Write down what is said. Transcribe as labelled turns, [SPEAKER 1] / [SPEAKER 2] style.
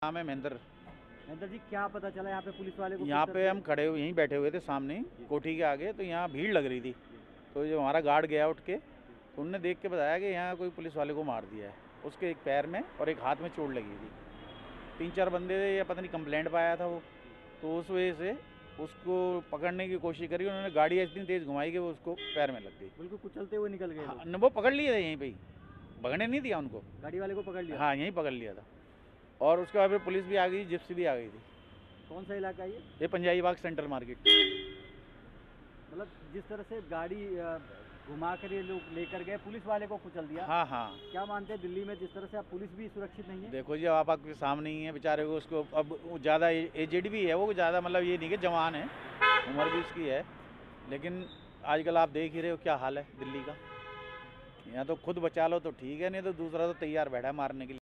[SPEAKER 1] नाम है महेंद्र।
[SPEAKER 2] महेंद्र जी, क्या पता चला यहाँ पे पुलिस वाले को?
[SPEAKER 1] यहाँ पे हम खड़े हुए यहीं बैठे हुए थे सामने कोठी के आगे, तो यहाँ भीड़ लग रही थी। तो जो हमारा गार्ड गया उठ के, तो उनने देख के बताया कि यहाँ कोई पुलिस वाले को मार दिया है। उसके एक पैर में और एक हाथ में चोट लगी थी। 3-4 बंदे या पता नहीं कंप्लेंट पाया था वो, तो उस वजह से उसको पकड़ने की कोशिश करी। उन्होंने गाड़ी इतनी तेज़ घुमाई कि वो उसको पैर में लग गई।
[SPEAKER 2] बिल्कुल कुचलते हुए निकल गए
[SPEAKER 1] हाँ,
[SPEAKER 2] लोग।
[SPEAKER 1] वो पकड़ लिए थे यहीं पे ही, भगने नहीं दिया उनको।
[SPEAKER 2] गाड़ी वाले को पकड़ लिया?
[SPEAKER 1] हाँ, यहीं पकड़ लिया था। और उसके बाद फिर पुलिस भी आ गई, जिप्सी भी आ गई थी।
[SPEAKER 2] कौन सा इलाका है ये?
[SPEAKER 1] ये पंजाबी बाग सेंट्रल मार्केट।
[SPEAKER 2] मतलब जिस तरह से गाड़ी घुमा कर ये लोग लेकर गए, पुलिस वाले को कुचल दिया।
[SPEAKER 1] हाँ हाँ,
[SPEAKER 2] क्या मानते हैं दिल्ली में जिस तरह से अब पुलिस भी सुरक्षित नहीं है?
[SPEAKER 1] देखो जी, अब आपके सामने ही है बेचारे को। उसको अब ज़्यादा एजेड भी है वो, ज़्यादा मतलब ये नहीं कि जवान है, उम्र भी उसकी है। लेकिन आजकल आप देख ही रहे हो क्या हाल है दिल्ली का। यहाँ तो खुद बचा लो तो ठीक है, नहीं तो दूसरा तो तैयार बैठा है मारने के लिए।